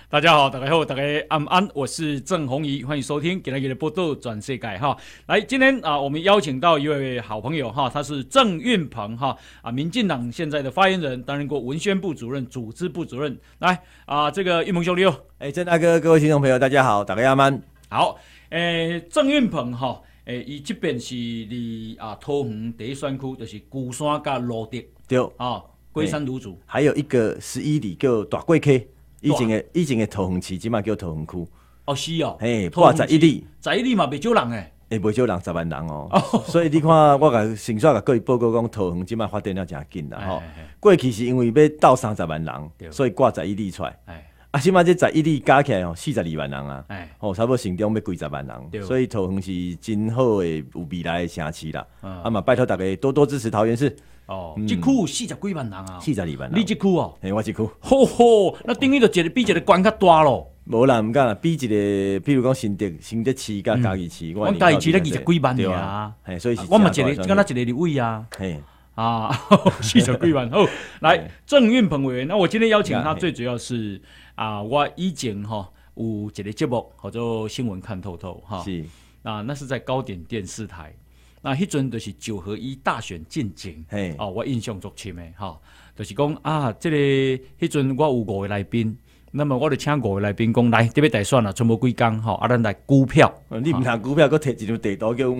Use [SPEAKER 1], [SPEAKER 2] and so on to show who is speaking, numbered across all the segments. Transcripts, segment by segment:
[SPEAKER 1] 大家好，大家好，大家安，我是郑弘仪，欢迎收听今天的报道转世界哈。来，今天我们邀请到一位好朋友哈，他是郑运鹏哈民进党现在的发言人，担任过文宣部主任、组织部主任。来这个运鹏兄弟哦，
[SPEAKER 2] 郑大哥，各位听众朋友，大家好，大家安。
[SPEAKER 1] 好，郑运鹏哈，伊这边是离桃园第一选区，就是鼓山加罗德，
[SPEAKER 2] 对
[SPEAKER 1] 龟山卢竹，
[SPEAKER 2] 还有一个11里叫大贵溪。以前的桃园市，即马叫桃园区。
[SPEAKER 1] 哦，是哦，
[SPEAKER 2] 破11里
[SPEAKER 1] ，11里嘛，袂少人诶，
[SPEAKER 2] 袂少人10万人哦。所以你看，我甲先煞甲各位报告讲，桃园即马发展了真紧啦吼。过去是因为要斗30万人，所以挂11里出来。即马这11里加起来哦，42万人啊。差不多城中要几10万人，所以桃园是真好的有未来的城市啦。嘛，拜托大家多多支持桃园市。
[SPEAKER 1] 这区有40几万人啊
[SPEAKER 2] ，42万人。
[SPEAKER 1] 你这区哦？
[SPEAKER 2] 我这区。
[SPEAKER 1] 吼吼，那等于就比一个关较大咯。
[SPEAKER 2] 无啦，唔敢啦，比一个，比如讲新德市甲嘉義市，
[SPEAKER 1] 我嘉義市咧20幾萬啊，
[SPEAKER 2] 所以是
[SPEAKER 1] 我嘛一個，敢若一個立委啊，40幾萬。好，來鄭運鵬委員，那我今天邀請他，最主要是我以前有一個節目叫做新聞看透透哈，
[SPEAKER 2] 是
[SPEAKER 1] 那是在高點電視台。那迄陣就是9合1大選進前，我印象足深誒，就是講這個迄陣我有5個來賓，那麼我就請5個來賓講來，這邊大選啦，剩無幾工咱來股票。
[SPEAKER 2] 你唔通股票，佮摕一張地圖叫阮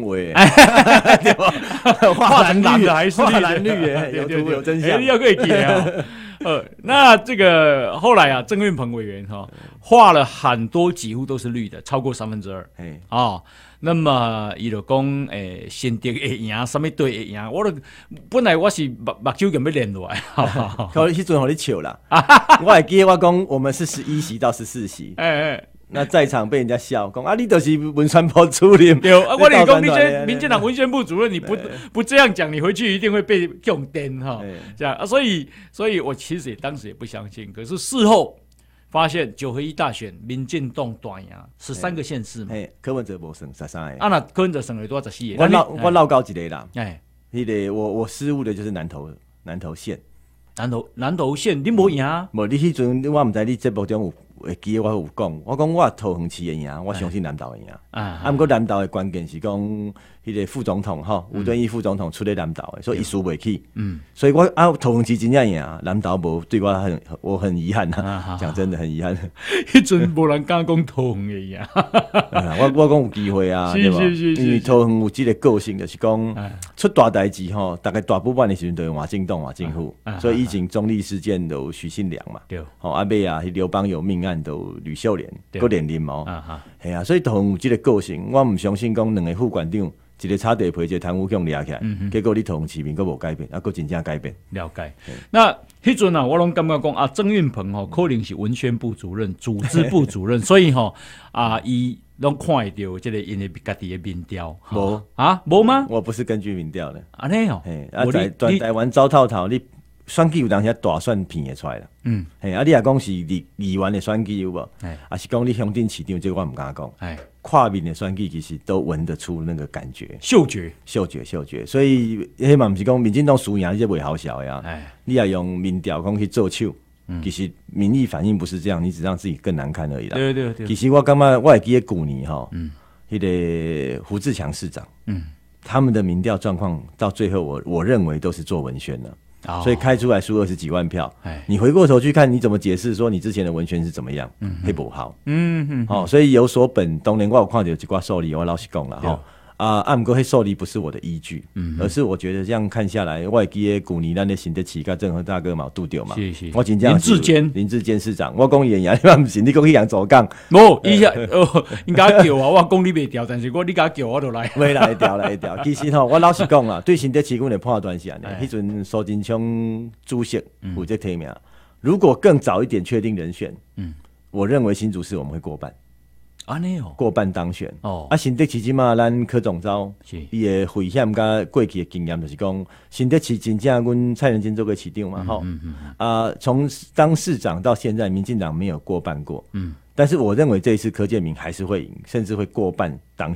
[SPEAKER 1] 畫，畫成藍的還是
[SPEAKER 2] 藍綠的，有圖有真相。
[SPEAKER 1] 你要可以記啊。那這個後來鄭運鵬委員畫了很多，幾乎都是綠的，超過2/3。那麼伊就講新竹會贏，什麼隊會贏？本來我是目睭咁要練落來，
[SPEAKER 2] 可是迄陣互你笑啦。我還記得我講我們是11席到14席，那在場被人家笑，講你就是文宣部主任。
[SPEAKER 1] 對，我跟你講，你這民進黨文宣部主任，你不這樣講，你回去一定會被用電哈。這樣所以我其實也當時也不相信，可是事後發現9合1大選，民進黨大贏13個縣市嘛。
[SPEAKER 2] 柯文哲無算13個。
[SPEAKER 1] 那柯文哲算了多少14個？
[SPEAKER 2] 我繞高一個啦。迄個我失誤的就是南投縣。
[SPEAKER 1] 南投縣你無贏啊？
[SPEAKER 2] 無，你迄陣我毋知你節目中會記得我有講，我講我桃園市會贏，我相信南投會贏。毋過南投的關鍵是講迄個副總統吳敦義副總統出咧南投的，所以伊輸袂起。所以我桃園市真正贏，南投無，對我很遺憾啊。講真的很遺憾。
[SPEAKER 1] 迄陣無人敢講桃園會贏。
[SPEAKER 2] 我講有機會啊，對吧？因為桃園有這個個性，就是講出大代誌大概大部分的時陣都用換政黨換政府，所以以前中壢事件都許信良嘛，阿尾劉邦友命案都呂秀蓮個連任哦，係啊，所以桃園有這個個性，我唔相信講兩個副館長。一個炒地皮，一個貪污強掠起來，結果你桃園市民佫無改變，佫真正改變。
[SPEAKER 1] 了解。那迄陣我攏感覺講鄭運鵬可能是文宣部主任、組織部主任，所以伊攏看會到這個因為家己的民調。無嗎？
[SPEAKER 2] 我不是根據民調的。
[SPEAKER 1] 安尼哦。
[SPEAKER 2] 在台灣走透透，你選舉有當時大選片會出來啦。你若講是議員的選舉有無？還是講你鄉鎮市長，這個我唔敢講。跨面的選舉其實都聞得出那個感覺，嗅覺，所以迄嘛毋是講民進黨輸贏，這袂好笑呀。你要用民調講去做手，其實民意反應不是這樣，你只讓自己更難看而已啦。對。其實我感覺我會記得舊年迄個胡志強市長，他們的民調狀況到最後，我認為都是做文宣了。所以開出來輸20幾萬票，你回過頭去看，你怎麼解釋說你之前的文宣是怎麼樣？黑不好，所以有所本，當年我有看到一寡數字，我老實講啦，不過迄數字不是我的依據，而是我覺得這樣看下來，我會記得舊年咱的新德市跟鄭和大哥嘛拄到嘛，我真正林志堅市長，我講伊贏，你唔信，你講伊贏左港，
[SPEAKER 1] 冇，伊應該叫我講你袂調，但是你甲叫我就來，
[SPEAKER 2] 會來調。其實我老實講啦，對新德市阮的判斷是安尼，迄陣蘇貞昌主席有這提名，如果更早一點確定人選，我認為新竹市我們會過半。過半當選新德市即馬咱柯總召伊的危險甲過去的經驗就是講新德市真正阮蔡仁堅做過市長嘛從當市長到現在民進黨沒有過半過但是我認為這一次柯建銘還是會贏甚至會過半當選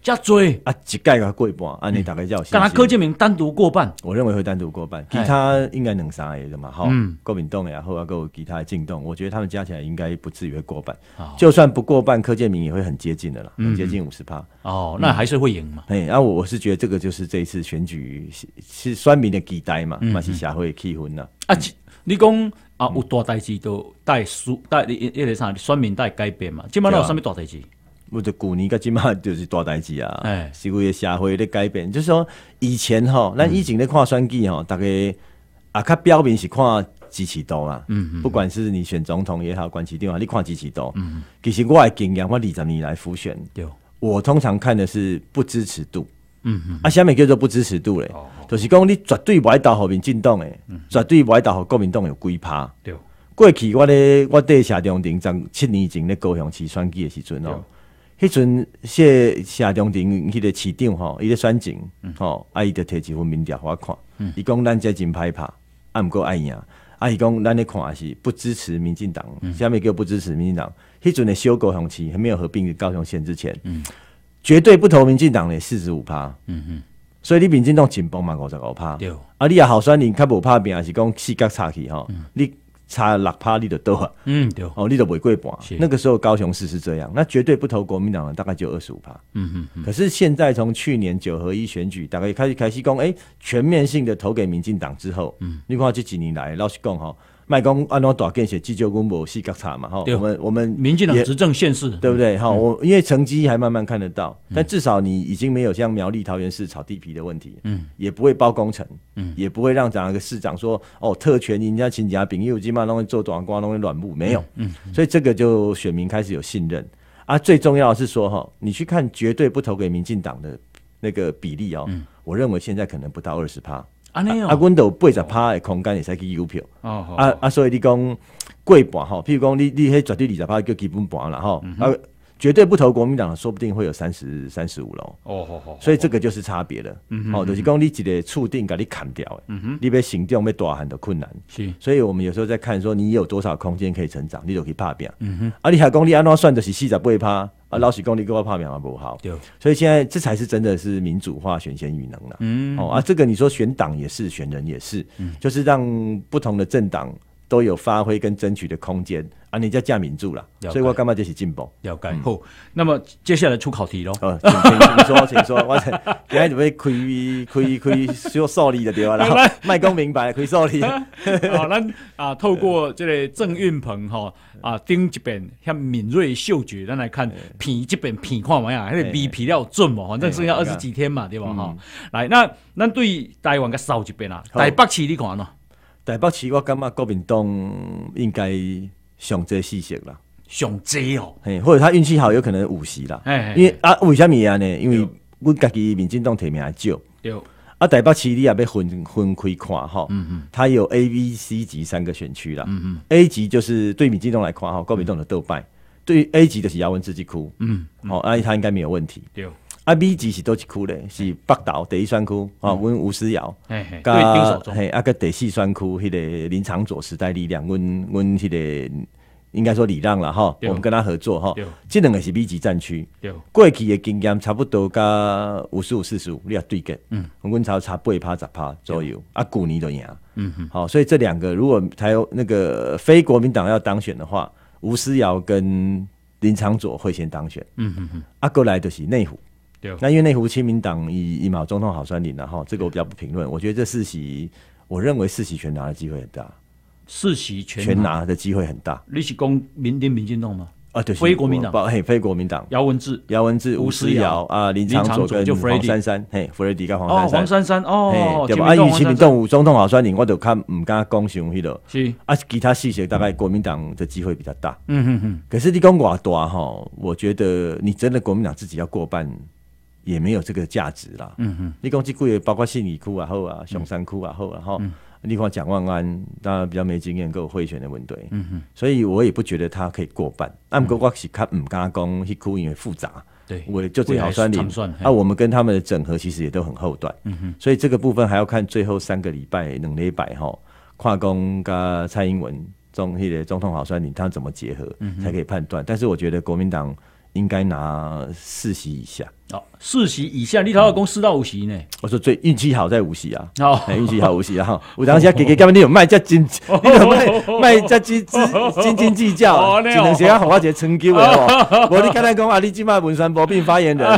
[SPEAKER 1] 加追
[SPEAKER 2] 啊，一届个过半，安尼大概才有信心。
[SPEAKER 1] 刚才柯建铭单独过半，
[SPEAKER 2] 我认为会单独过半，其他应该两三个的嘛，哈，国民党也好，还有其他的进动，我觉得他们加起来应该不至于会过半。就算不过半，柯建铭也会很接近的啦，很接近50%。
[SPEAKER 1] 哦，那还是会赢嘛？
[SPEAKER 2] 我是觉得这个就是这一次选举是选民的期待嘛，嘛是社会的气氛啦。
[SPEAKER 1] 你讲有大代志都带那个啥，选民带改变嘛？今晚有什么大代志？
[SPEAKER 2] 我就旧年跟今嘛就是大代志啊，是为社会的改变。就是说以前咱以前咧看选举大家较表面是看支持度嘛，不管是你选总统也好，管市长啊，你看支持度。其实我的经验，我20年来辅选，我通常看的是不支持度。什么叫做不支持度咧？就是讲你绝对不爱投民进党的，绝对不爱投国民党有几趴。过去我在社中庭7年前咧高雄市选举的时阵迄阵社中庭迄个市长伊咧选情伊就摕一份民调互我看，伊讲咱这真歹拍，毋过爱赢。伊讲咱咧看也是不支持民进党，什么叫不支持民进党？迄阵的小高雄市还没有合并高雄县之前，绝对不投民进党的45%。所以你民进党紧绷嘛55%，你也候选人较无拍拼，是讲四角差去你差6%你就倒啊，
[SPEAKER 1] 对，
[SPEAKER 2] 你就袂过半。那个时候高雄市是这样，那绝对不投国民党的大概就25%。可是现在从去年9合1选举，大概开始讲，全面性的投给民进党之后，你看这几年来，老实讲卖讲按照大建设，至少我无四角差嘛我们
[SPEAKER 1] 民进党执政县市，
[SPEAKER 2] 对不对？我因为成绩还慢慢看得到，但至少你已经没有像苗栗、桃园市炒地皮的问题，也不会包工程，也不会让哪个市长说特权人家亲家朋友基本上都会做短瓜都会软木，没有，所以这个就选民开始有信任啊。最重要的是说你去看绝对不投给民进党的那个比例我认为现在可能不到20%。阮都有80%的空间会使去邮票所以你讲过半譬如讲你迄绝对20%叫基本盘啦绝对不投国民党的，说不定会有30、35咯。所以这个就是差别了。就是讲你一个触定给你砍掉的，你要行动要大汉的困难。所以我们有时候在看说你有多少空间可以成长，你就可以拍拼。你还讲你按怎算就是48%。老实讲，你跟我拍拼也不好，所以现在这才是真的是民主化、选贤与能啦。这个你说选党也是，选人也是，就是让不同的政党都有发挥跟争取的空间你叫架民主啦，所以我感觉这是进步。
[SPEAKER 1] 了解。好，那么接下来出考题咯。
[SPEAKER 2] 请说，我今天准备开小数理就对了啦，卖讲明白，开数理。
[SPEAKER 1] 咱透过这个郑运鹏顶一遍像敏锐嗅觉，咱来看片这边片看嘛呀，那个味皮料准嘛，反正剩下20几天嘛，对吧？来，那咱对台湾个扫一遍台北市你看喏？
[SPEAKER 2] 台北市我感觉国民党应该上这4席啦，
[SPEAKER 1] 上这
[SPEAKER 2] 或者他运气好，有可能5席啦。因为为什么呢？因为阮家己民进党提名少，台北市你也要分开看它有 A、B、C 级3个选区啦。A 级就是对民进党来看国民党的斗败，对 A 级就是姚文智这区，他应该没有问题。B 级是倒一区咧？是北投第1选区阮吴思瑶，甲第4选区迄个林长佐时代力量，阮迄个应该说礼让啦我们跟他合作这2个是 B 级战区。过去的经验差不多甲55、45，你也对决，阮差8%、10%左右，旧年就赢。所以这2个如果那个非国民党要当选的话，吴思瑶跟林长佐会先当选。过来就是内湖。那因为内湖亲民党以毛总统好选人这个我比较不评论。我觉得这4席，我认为4席全拿的机会很大。4席全拿的机会很大。你是讲民进党吗？对，非国民党，非国民党。姚文智、吴思瑶林长佐跟黄珊珊，弗雷迪跟黄珊珊，对吧？因为亲民党有总统好选人，我就看唔敢讲上迄个。是其他4席大概国民党的机会比较大。可是你讲偌大我觉得你真的国民党自己要过半。也没有这个价值啦。你讲这几个包括信义区也好松山区也好你看蒋万安当然比较没经验，跟有贿选的问题。所以我也不觉得他可以过半。不过我是较唔敢讲迄区因为复杂，我就这好酸林我们跟他们的整合其实也都很后段。所以这个部分还要看最后3个礼拜、2礼拜跨公跟蔡英文总统好酸林他怎么结合才可以判断。但是我觉得国民党应该拿4席以下。
[SPEAKER 1] 哦，4席以下，你头要讲4到5席呢？
[SPEAKER 2] 我说最运气好在5席啊，运气好5席啊。有当时给干嘛？你有卖这斤，你有卖这斤斤计较，只能先好我一个成就的哦。我你刚才讲啊，你今麦文宣部病发言人。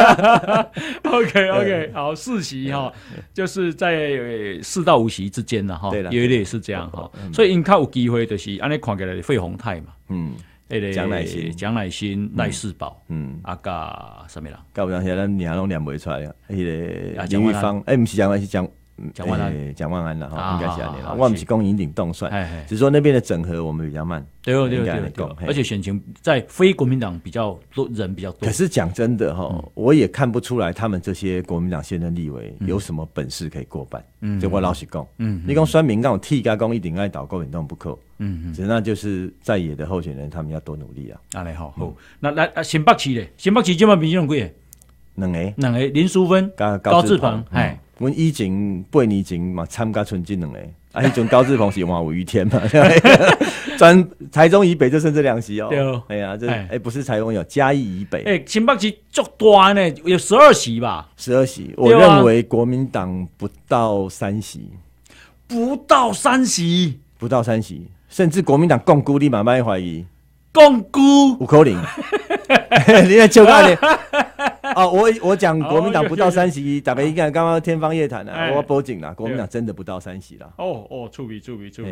[SPEAKER 1] OK， 好，4席哈，就是在4到5席之间了哈，有点是这样哈，所以因较有机会就是安尼看起来费鸿泰嘛，蒋乃馨、赖士宝，加什么人？
[SPEAKER 2] 加有当时咱娘拢念不出来啊，那个林玉芳，不是蒋万安，是蒋万安啦，应该是这样的。我不是讲引领动算，只是说那边的整合我们比较慢。
[SPEAKER 1] 对，而且选情在非国民党比较多人比较多。
[SPEAKER 2] 可是讲真的我也看不出来他们这些国民党现任立委有什么本事可以过半。这我老实讲，你讲选民那种替加讲一定爱倒国民党不可。只那就是在野的候选人，他们要多努力啊。
[SPEAKER 1] 好，那来新北市咧，新北市今麦民进党几个？2个，林淑芬、高志鹏，
[SPEAKER 2] 阮以前8年前嘛参加春进2个，迄阵高志鹏是换吴于天嘛，台中以北就剩这2席哦。对，这不是台中有嘉义以北，
[SPEAKER 1] 新北市足大呢，有12席吧
[SPEAKER 2] ？12席，我认为国民党不到3席，
[SPEAKER 1] 不到3席，甚至国民党共估你慢慢怀疑，
[SPEAKER 2] 共估有可能，你在笑干呢？我讲国民党不到3席，大家应该刚刚天方夜谭了。我报警了，国民党真的不到3席了。
[SPEAKER 1] 注意！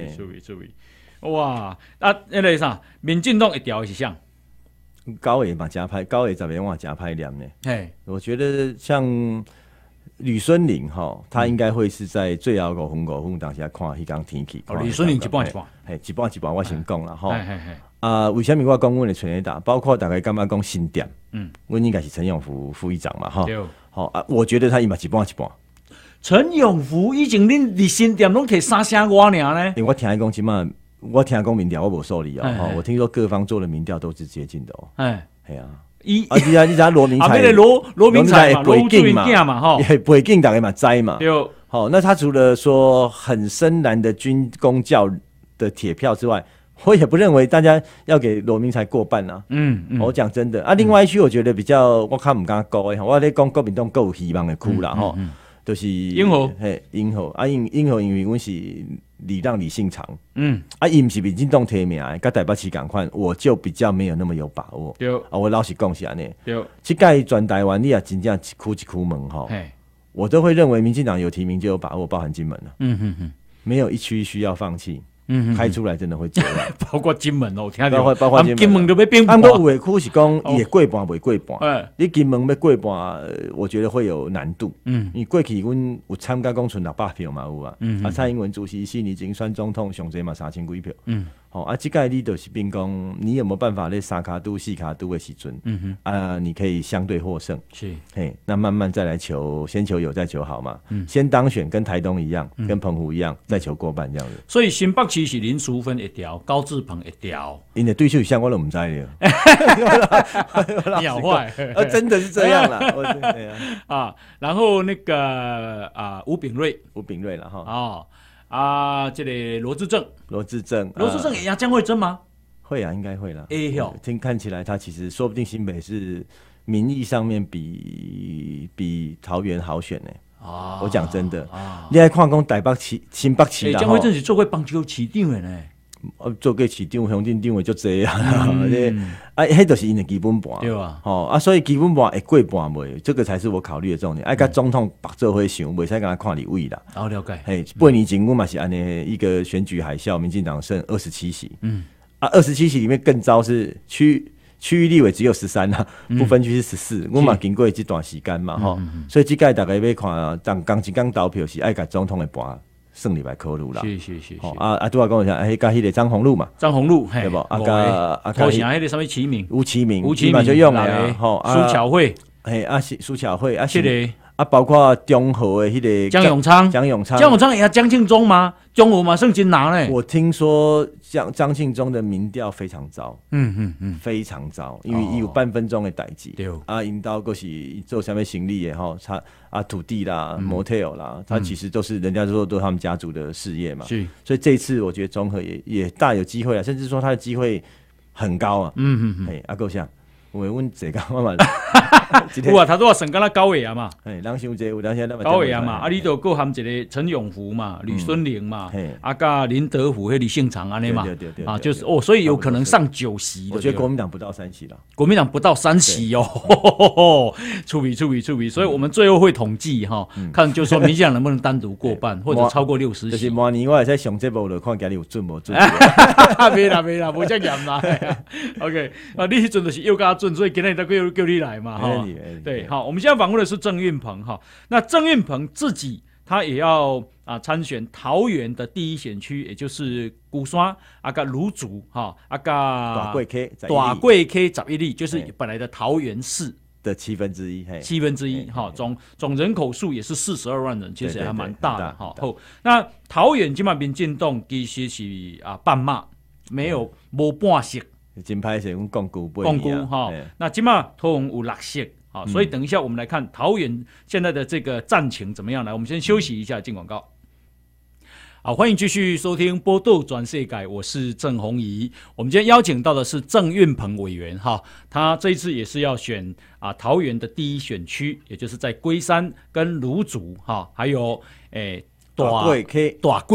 [SPEAKER 1] 哇，那个啥，民进党一调是啥？
[SPEAKER 2] 高野嘛加派，高野这边话加派2呢。我觉得像吕孙林他应该会是在最后5分当下看迄天天气。
[SPEAKER 1] 吕孙林一半，
[SPEAKER 2] 我先讲了为什么我讲阮的全垒打，包括大家感觉讲新店，阮应该是陈永福副议长嘛，我觉得他伊嘛一半。
[SPEAKER 1] 陈永福以前恁伫新店拢摕3声外尔呢？
[SPEAKER 2] 因为我听讲即马，我听讲民调我无受理我听说各方做的民调都是接近的你知罗明才，
[SPEAKER 1] 罗明才嘛，罗志明囝嘛，
[SPEAKER 2] 背景大家嘛知嘛。那他除了说很深蓝的军公教的铁票之外，我也不认为大家要给罗明才过半啊。我讲真的另外一区我觉得比较我看不敢高我在讲国民党够希望的区啦就是
[SPEAKER 1] 英豪，
[SPEAKER 2] 英豪因为阮是礼让李信长，伊不是民进党提名的，跟台北市同款，我就比较没有那么有把握。我老实讲是安尼。这届全台湾你也真正一区门我都会认为民进党有提名就有把握，包含金门了。没有一区需要放弃。开出来真的会这样，
[SPEAKER 1] 包括金门我听
[SPEAKER 2] 到，包括
[SPEAKER 1] 金门都要变半。
[SPEAKER 2] 有的区是讲也过半未过半，你金门要过半，我觉得会有难度。因为过去阮有参加讲存600票嘛有蔡英文主席4年前选总统上侪嘛3000几票。这届你就是变讲，你有没有办法在3卡都4卡都的时阵，你可以相对获胜。
[SPEAKER 1] 是，
[SPEAKER 2] 那慢慢再来先求有再求好嘛。先当选跟台东一样，跟澎湖一样，再求过半这样子。
[SPEAKER 1] 所以新北市是林淑芬一条，高志鹏一条，
[SPEAKER 2] 因的对手像我都不知道。
[SPEAKER 1] 你好坏，
[SPEAKER 2] 真的是这样啦。
[SPEAKER 1] 然后那个吴秉瑞
[SPEAKER 2] 了
[SPEAKER 1] 这个罗志正也要将会争吗？
[SPEAKER 2] 会应该会啦。看起来他其实说不定新北是民意上面比桃园好选呢。我讲真的，你来看讲台北市、新北市啦，
[SPEAKER 1] 将会正是做过棒球市长的呢。
[SPEAKER 2] 做过市长、乡镇长的就这样，迄就是因的基本盘，
[SPEAKER 1] 对吧？
[SPEAKER 2] 所以基本盘会过半未，这个才是我考虑的重点。跟总统白做伙想，袂使跟他看立委啦。
[SPEAKER 1] 了解。
[SPEAKER 2] 8年前我嘛是安尼一个选举海啸，民进党剩27席，27席里面更糟是区域立委只有13啦，不分区是14。我嘛经过这段时间嘛所以这届大家要看，当刚一刚投票是爱甲总统的盘。胜利来考虑啦，
[SPEAKER 1] 是。
[SPEAKER 2] 拄仔讲一下，甲迄个张宏禄嘛，对不？
[SPEAKER 1] 高雄迄个什么齐名，
[SPEAKER 2] 吴齐名嘛就用了
[SPEAKER 1] 苏巧慧，
[SPEAKER 2] 苏巧慧
[SPEAKER 1] 这个
[SPEAKER 2] 包括中和的迄个
[SPEAKER 1] 江永昌也江庆忠吗？中和嘛算真难嘞。
[SPEAKER 2] 我听说张庆忠的民调非常糟，非常糟，因为伊有半分钟的代志，因到过是做什么行李也好，土地啦、motel 啦，他其实都是人家说都是他们家族的事业嘛，所以这一次我觉得中和也大有机会啊，甚至说他的机会很高啊。够像因为阮坐到我嘛，
[SPEAKER 1] 有啊，他都要省干那高伟啊嘛，
[SPEAKER 2] 人伤济有当时
[SPEAKER 1] 高伟啊嘛，啊，你都够含一个陈永福嘛，吕孙玲嘛，啊，甲林德福迄李姓长安尼嘛，啊，就是哦，所以有可能上9席。
[SPEAKER 2] 我觉得国民党不到3席了，
[SPEAKER 1] 国民党不到3席哦，出比，所以我们最后会统计哈，看就说民进党能不能单独过半或者超过60席。
[SPEAKER 2] 就是明年我会使上节目就看今日有准无准。
[SPEAKER 1] 没啦，无遮严啦。OK， 啊，你迄阵就是又加准，所以今天才叫你来嘛，哈。对，好，我们现在访问的是郑运鹏哈。那郑运鹏自己他也要参选桃园的第1选区，也就是鼓山甲芦竹哈，
[SPEAKER 2] 大贵 K
[SPEAKER 1] 11里，就是本来的桃园市
[SPEAKER 2] 的1/7，
[SPEAKER 1] 七分之一哈，总人口数也是42万人，其实还蛮大的哈。那桃园今嘛民进党其实是半马，无半席。
[SPEAKER 2] 真歹势，阮讲句
[SPEAKER 1] 哈，那今嘛桃园有6席，好，所以等一下我们来看桃园现在的这个战情怎么样来。我们先休息一下，进广告。好，欢迎继续收听《波豆转世界》，我是郑弘仪。我们今天邀请到的是郑运鹏委员哈，他这一次也是要选桃园的第1选区，也就是在龟山跟芦竹哈，还有
[SPEAKER 2] 大贵 K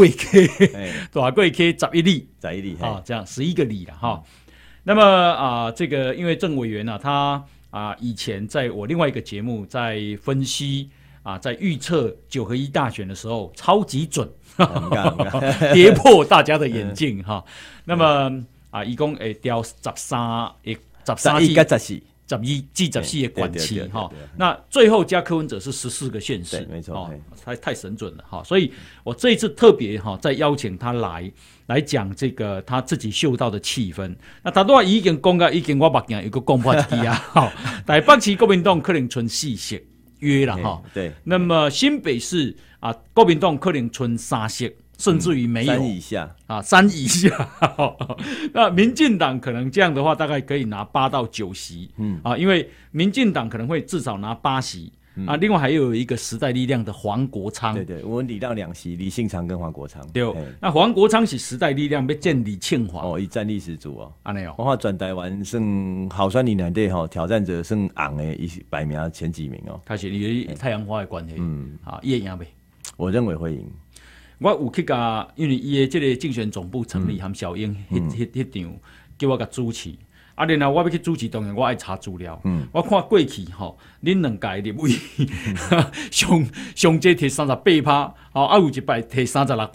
[SPEAKER 1] 11里啊，这样11个里了哈。那么这个因为郑委员他以前在我另外一个节目在分析在预测9合1大选的时候超级准，跌破大家的眼镜哈。那么一共会调13季。11至14的管期哈，那最后加柯文哲是14个县市，
[SPEAKER 2] 没错，
[SPEAKER 1] 太神准了哈。所以我这一次特别再邀请他来讲这个他自己嗅到的气氛。那他都已经讲到，已经我目镜有个讲破一支哈。台北市国民党可能剩4席约了哈，
[SPEAKER 2] 对。
[SPEAKER 1] 那么新北市国民党可能剩3席。甚至于没有
[SPEAKER 2] 3以下
[SPEAKER 1] 3以下，那民进党可能这样的话，大概可以拿8到9席，因为民进党可能会至少拿8席，另外还有一个时代力量的黄国昌，
[SPEAKER 2] 对，我们礼让2席，李信长跟黄国昌，
[SPEAKER 1] 对，那黄国昌是时代力量要建李庆华，
[SPEAKER 2] 伊战力十足
[SPEAKER 1] 安尼
[SPEAKER 2] 我看转台湾算候选人内底挑战者算红的，伊排名前几名
[SPEAKER 1] 开始因为太阳花的关系，伊会赢呗？
[SPEAKER 2] 我认为会赢。
[SPEAKER 1] 我有去甲，因为伊的这个竞选总部成立，含小英迄场叫我甲主持。然后我要去主持，当然我爱查资料。我看过去恁2届立委上届摕38%，有一摆摕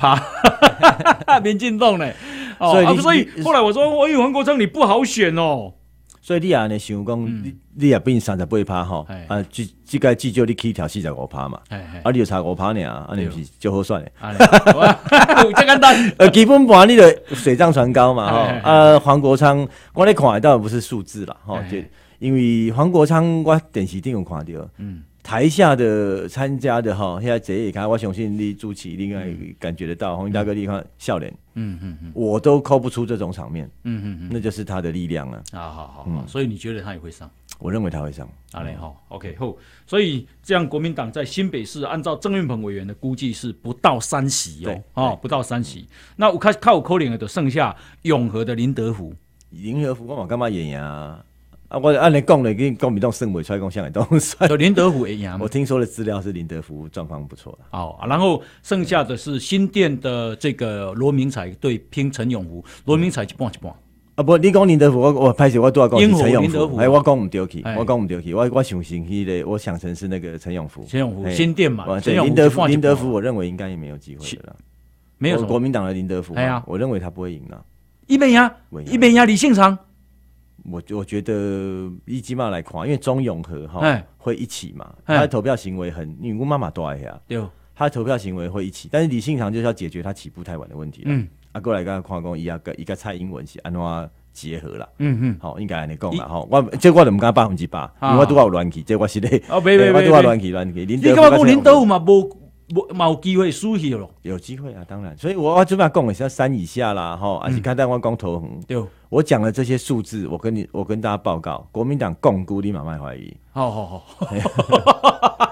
[SPEAKER 1] 36%，民进党呢。所以后来我说，黄国昌你不好选哦。
[SPEAKER 2] 所以你安尼想讲，你也变38%吼，这个至少你起跳45%嘛，你就差5%尔，安尼是就好算的。
[SPEAKER 1] 这简单。
[SPEAKER 2] 基本盘你就水涨船高嘛，黄国昌我咧看倒不是数字啦，就因为黄国昌我电视顶有看到，台下的参加的现在这一看，我相信你主持你应该感觉得到，洪大哥你看笑脸，我都抠不出这种场面，那就是他的力量了。
[SPEAKER 1] 好，所以你觉得他也会上？
[SPEAKER 2] 我认为他会上。
[SPEAKER 1] OK 好，所以这样国民党在新北市按照郑运鹏委员的估计是不到3席不到3席。那有靠有可能的就剩下永和的林德福
[SPEAKER 2] 我嘛干嘛演呀？我按你讲的，跟国民党胜不出来，讲像都算。
[SPEAKER 1] 就林德福会赢。
[SPEAKER 2] 我听说的资料是林德福状况不错
[SPEAKER 1] 的。然后剩下的是新店的这个罗明才对拼陈永福，罗明才一半。
[SPEAKER 2] 不，你讲林德福，我拍摄我都要讲陈永福。我讲唔对去，我想成我想成是那个陈永福。
[SPEAKER 1] 陈永福新店嘛，
[SPEAKER 2] 林德福，我认为应该也没有机会的啦。
[SPEAKER 1] 没有
[SPEAKER 2] 国民党的林德福，我认为他不会赢啦。
[SPEAKER 1] 一边压李信长。
[SPEAKER 2] 我觉得以基本上来看，因为中永和会一起嘛，他的投票行为因为我妈妈大呀，他的投票行为会一起，但是李信长就是要解决他起步太晚的问题了。过来刚刚看讲，伊个蔡英文是安怎结合啦？好，应该安尼讲啦。我就我唔敢100%，因为我拄好有乱去，这我是咧，我拄好乱去。你干
[SPEAKER 1] 嘛讲林德福嘛嘛有机会输去了？
[SPEAKER 2] 有机会啊，当然。所以我这边讲的是要3以下啦，而且看待我讲投横。对，我讲的这些数字，我跟大家报告，国民党共估你慢慢怀疑。
[SPEAKER 1] 好。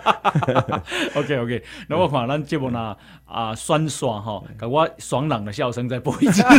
[SPEAKER 1] OK， 那我看咱节目呢酸爽哈，给我爽朗的笑声再播一次。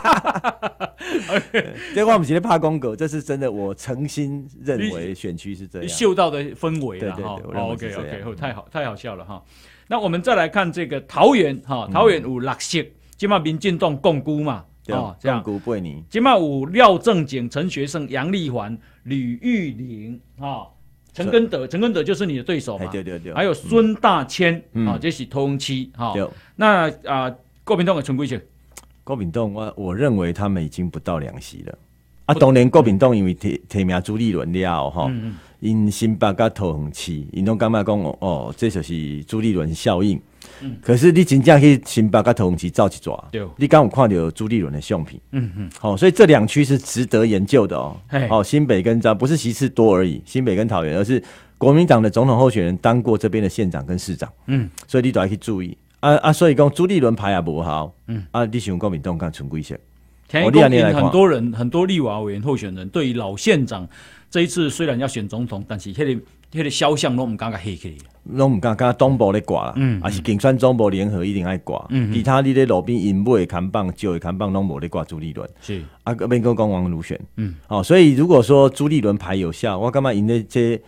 [SPEAKER 2] 这我不是在怕公狗，这是真的，我诚心认为选区是这样，
[SPEAKER 1] 嗅到的氛围了哈。
[SPEAKER 2] OK，
[SPEAKER 1] 太好笑了哈。那我们再来看这个桃园哈，桃园有6席，今嘛民进党共估嘛，
[SPEAKER 2] 这样共估8年，
[SPEAKER 1] 今嘛有廖正景、陈学圣、杨丽环、吕玉玲哈。陈根德就是你的对手嘛，
[SPEAKER 2] 对，
[SPEAKER 1] 还有孙大千这是通期哈。那国民党的存几席？
[SPEAKER 2] 国民党我认为他们已经不到2席了。当然国民党因为提名朱立伦了吼，因新北甲桃园市，因拢感觉讲这就是朱立伦效应。可是你真正去新北甲桃园市走一抓，你敢有看到朱立伦的相片？所以这2区是值得研究的哦。新北跟不是席次多而已，新北跟桃园，而是国民党的总统候选人当过这边的县长跟市长。所以你都要去注意所以讲朱立伦牌也不好。你想国民党敢存几席？
[SPEAKER 1] 很多立委员候选人对于老县长这一次虽然要选总统，但是那个肖像都不敢黑起来，
[SPEAKER 2] 拢不敢东部咧挂啦，还是竞选总部联合一定爱挂。其他你咧路边银尾的看板、旧的看板拢无咧挂朱立伦，
[SPEAKER 1] 是
[SPEAKER 2] 免讲王如玄。所以如果说朱立伦牌有效，我感觉赢的这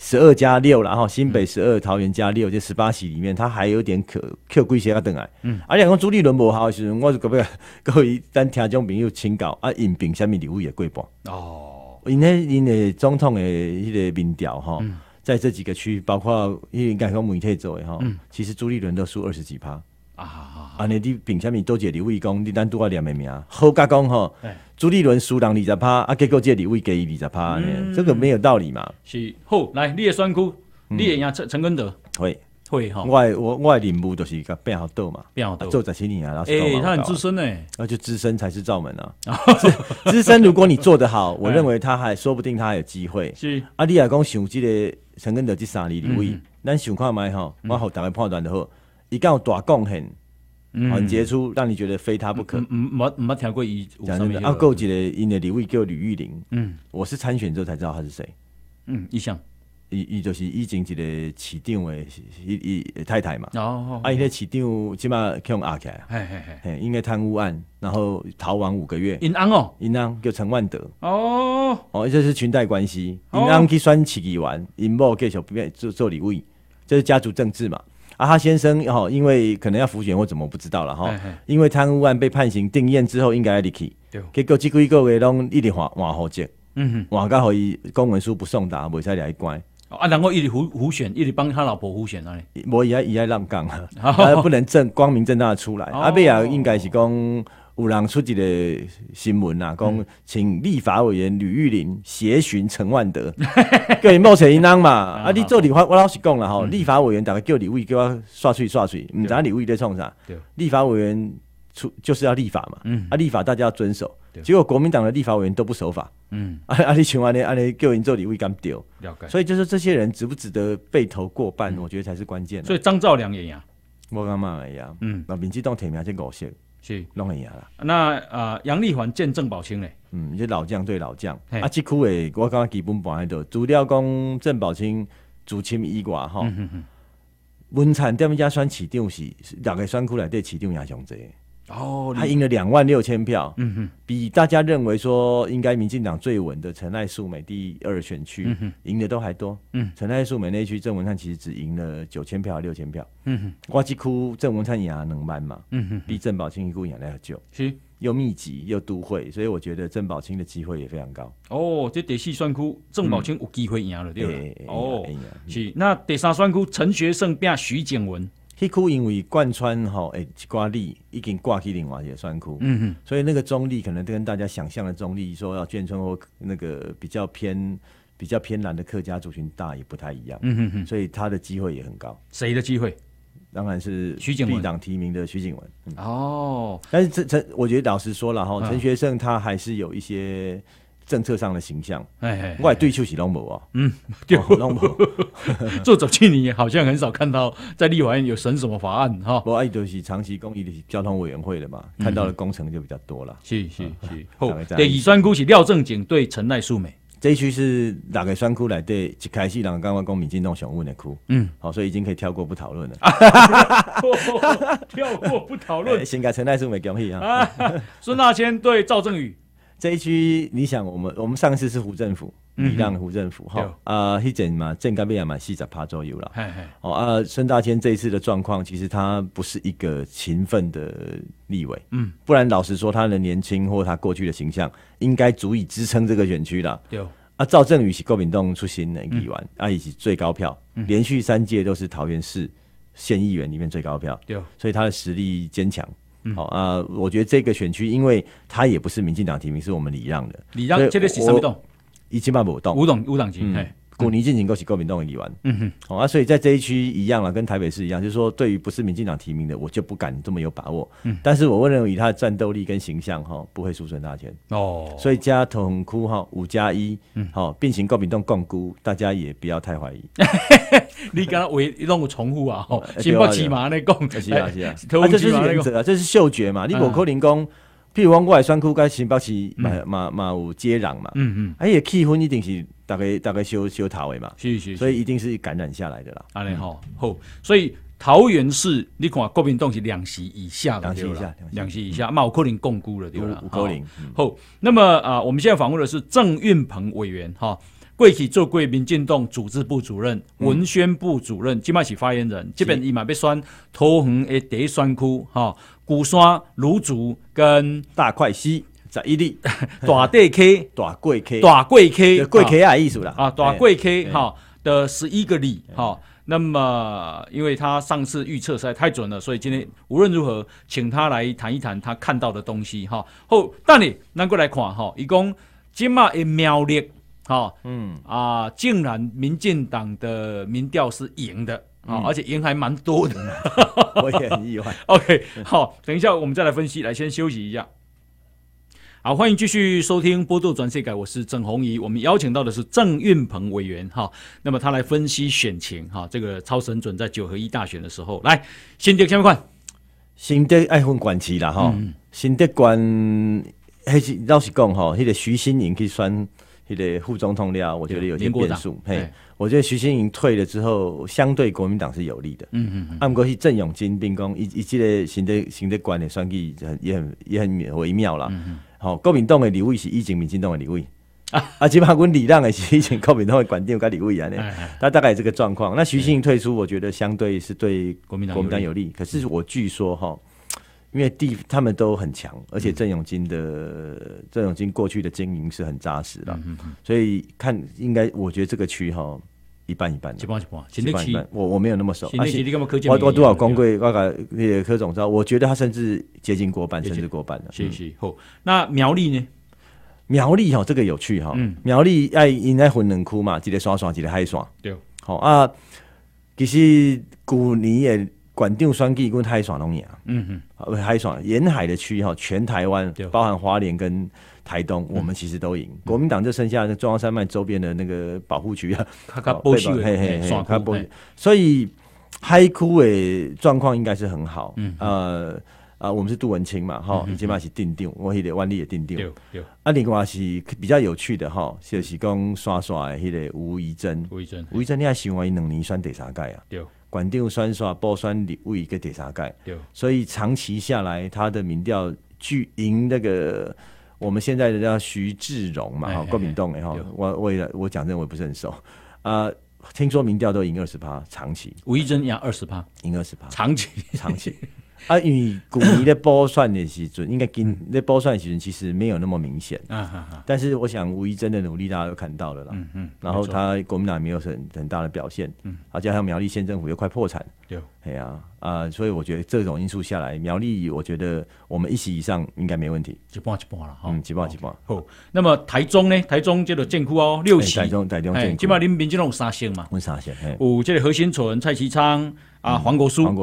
[SPEAKER 2] 12+6然后新北12，桃园+6，这18席里面，他还有点扣几席要等来。而且讲朱立伦无效的时候，我就各位咱听众朋友请教因凭什么立委也过半？因的总统的迄个民调哈，在这几个区，包括应该讲媒体做的哈，其实朱立伦都输20几%。你凭什么多一个立委讲你咱拄我念的名？好甲讲吼，朱立伦输人20%，结果这立委给伊20%，这个没有道理嘛。
[SPEAKER 1] 是好，来你的选区，你会赢陈根德会哈。
[SPEAKER 2] 我的任务就是甲变好斗嘛，做17年啊，老师
[SPEAKER 1] 他很资深
[SPEAKER 2] 就资深才是罩门啊。资深如果你做得好，我认为他还说不定他还有机会。
[SPEAKER 1] 是
[SPEAKER 2] 你来讲想这个陈根德这3年立委，咱想看卖吼，我互大家判断就好，伊敢有大贡献。很杰出，让你觉得非他不可。
[SPEAKER 1] 没听过伊有什么？
[SPEAKER 2] 还有一个因的立委叫吕玉玲。我是参选之后才知道他是谁。
[SPEAKER 1] 伊像
[SPEAKER 2] 伊就是以前一个市长的太太嘛。伊个市长即马去压起来，因为贪污案，然后逃亡5个月。
[SPEAKER 1] 因翁
[SPEAKER 2] 叫陈万德。这是裙带关系。因翁去选市议员，因某继续做立委，这是家族政治嘛。他先生因为可能要复选或怎么不知道了哈，因为贪污案被判刑定谳之后，应该要离开，结果这几个月拢一直换户籍，换到互伊公文书不送达，袂使来关。
[SPEAKER 1] 然后一直胡选，一直帮他老婆胡选啊！
[SPEAKER 2] 无伊爱浪杠他不能光明正大的出来。尾也应该是讲有人出一个新闻啊，讲请立法委员吕玉玲协寻陈万德，叫伊冒险因翁嘛。你做立法，我老实讲啦立法委员大概叫立委叫我刷嘴，唔知立委在创啥。立法委员就是要立法嘛，立法大家要遵守。结果国民党的立法委员都不守法，你像安尼叫人做立委敢丢，所以就是这些人值不值得被投过半，我觉得才是关键。
[SPEAKER 1] 所以张兆良也赢，
[SPEAKER 2] 我感觉会赢。民进党提名这5席。是，拢会赢啦。
[SPEAKER 1] 那杨丽环见郑宝清嘞，
[SPEAKER 2] 这老将对老将。这区的我感觉基本盘喺度，除了讲郑宝清主亲以外，文产踮遮选市长是6个选区内底市长赢上济。他赢了26000票，比大家认为说应该民进党最稳的陈赖素美第2选区赢的都还多。陈赖素美那区郑文灿其实只赢了9000票、6000票。我这区郑文灿赢了2万嘛，比郑宝清一股赢来久，是又密集又都会，所以我觉得郑宝清的机会也非常高。
[SPEAKER 1] 这第4选区郑宝清有机会赢了，对了。是那第3选区陈学圣变徐景文。
[SPEAKER 2] 迄区因为贯穿一寡里已经挂去另外一个选区，所以那个中立可能跟大家想象的中立，说要眷村或那个比较偏南的客家族群大也不太一样，所以他的机会也很高。
[SPEAKER 1] 谁的机会？
[SPEAKER 2] 当然是
[SPEAKER 1] 徐景文，
[SPEAKER 2] 敝党提名的徐景文。但是我觉得老实说了哈，陈学圣他还是有一些政策上的形象，我也对手是拢无
[SPEAKER 1] 对，拢无。做走去年好像很少看到在立法院有审什么法案哈。
[SPEAKER 2] 我就是长期公益的交通委员会的嘛，看到的工程就比较多了。
[SPEAKER 1] 是。好，第2选区是廖正景对陈赖素美。
[SPEAKER 2] 这一区是哪个选区来对一开始人刚刚讲民进党上稳的区，好，所以已经可以跳过不讨论了。
[SPEAKER 1] 跳过不讨论。
[SPEAKER 2] 先改陈代书没恭喜啊。
[SPEAKER 1] 孙大千对赵正宇
[SPEAKER 2] 这一区，你想我们上次是胡政府。礼让胡政府哈迄阵嘛，政改也嘛40%左右啦。孙大千这一次的状况，其实他不是一个勤奋的立委，不然老实说，他的年轻或他过去的形象，应该足以支撑这个选区啦。赵正宇是国民党出身的议员，也是最高票，连续3届都是桃园市县议员里面最高票，所以他的实力坚强。我觉得这个选区，因为他也不是民进党提名，是我们礼让的，
[SPEAKER 1] 礼让这个是什么党？
[SPEAKER 2] 伊即摆无动，
[SPEAKER 1] 无党籍，
[SPEAKER 2] 旧年进行都是国民党的议员，所以在这一区一样啦，跟台北市一样，就是说对于不是民进党提名的，我就不敢这么有把握。但是我认为以他的战斗力跟形象不会输孙大千所以加投红窟5+1，并行国民党共估，大家也不要太怀疑。
[SPEAKER 1] 你刚刚弄有重复啊？新北市嘛，那讲
[SPEAKER 2] 是啊，这是原则啊，这是嗅觉嘛，你无可能讲。譬如讲，我的选区跟新北市嘛有接壤嘛，也气氛一定是大概修头的嘛，
[SPEAKER 1] 是，
[SPEAKER 2] 所以一定是感染下来的啦。
[SPEAKER 1] 安尼好，所以桃园市你看国民党是2席以下的对啦，2席以下，有可能共估了对啦，
[SPEAKER 2] 有可能。
[SPEAKER 1] 好，那么我们现在访问的是郑运鹏委员哈。过去做过民进党组织部主任、文宣部主任，现在是发言人。这边伊嘛要选桃园的第一选区哈，鼓山、芦竹跟
[SPEAKER 2] 大块溪11里、
[SPEAKER 1] 大地溪、
[SPEAKER 2] 大贵溪、
[SPEAKER 1] 大贵溪、
[SPEAKER 2] 贵溪啊意思啦
[SPEAKER 1] 大贵溪哈的11个里哈。那么，因为他上次预测实在太准了，所以今天无论如何，请他来谈一谈他看到的东西哈。好，但你咱过来看哈，伊讲今嘛的苗栗。竟然民进党的民调是赢的而且赢还蛮多的，
[SPEAKER 2] 我也很意外。
[SPEAKER 1] OK， 好，等一下我们再来分析，来先休息一下。好，欢迎继续收听波多转世改，我是郑弘仪。我们邀请到的是郑运鹏委员那么他来分析选情这个超神准在9合1大选的时候，来新竹下面看，
[SPEAKER 2] 新竹爱分管区啦新竹管，老实讲那个徐新营去选。那个副总统了，我觉得有些变数。我觉得徐新营退了之后，相对国民党是有利的。不过是郑永金兵工，以这个新的官的选举也很微妙啦。国民党的立委是以前民进党的立委，基本上阮礼让的是以前国民党的馆长跟立委啊，他大概这个状况。那徐新营退出，我觉得相对是对国民党有利。可是我据说因为他们都很强，而且郑永金过去的经营是很扎实的，所以应该我觉得这个区一半一半，
[SPEAKER 1] 一半，
[SPEAKER 2] 我没有那么熟。
[SPEAKER 1] 我
[SPEAKER 2] 多少公会，我把那个柯总知道，我觉得他甚至接近过半，甚至过半了。
[SPEAKER 1] 是。那苗栗呢？
[SPEAKER 2] 苗栗这个有趣苗栗应该分2区嘛，一个山线，一个海线。
[SPEAKER 1] 对。
[SPEAKER 2] 其实旧年的馆长选举跟海线拢赢。海线沿海的区全台湾包含花莲跟台东，我们其实都赢。国民党就剩下中央山脉周边的那个保护区所以海区的状况应该是很好。我们是杜文清嘛，基本上是定定，我迄个万里也定定。另外是比较有趣的就是讲刷的迄个吴怡珍，你还想话伊2年选第3届啊？对。馆长选刷补选立委跟第3届，所以长期下来，他的民调巨赢那个我们现在的叫徐志荣嘛，国民党的我讲真我也不是很熟听说民调都赢20%，长期。
[SPEAKER 1] 吴怡珍赢20%，
[SPEAKER 2] 赢20%，
[SPEAKER 1] 长期。
[SPEAKER 2] 因为旧年的补选的时阵，应该那补选的时阵其实没有那么明显但是我想吴怡珍的努力大家都看到了啦。然后他国民党没有很大的表现，加上苗栗县政府又快破产，所以我觉得这种因素下来，苗栗我觉得我们1席以上应该没问题，
[SPEAKER 1] 一半了
[SPEAKER 2] 一半。
[SPEAKER 1] 好，那么台中呢？台中这个建区6席，
[SPEAKER 2] 台中建区，
[SPEAKER 1] 基本上民进党有3席嘛，有这个何新纯、蔡其昌黄国书。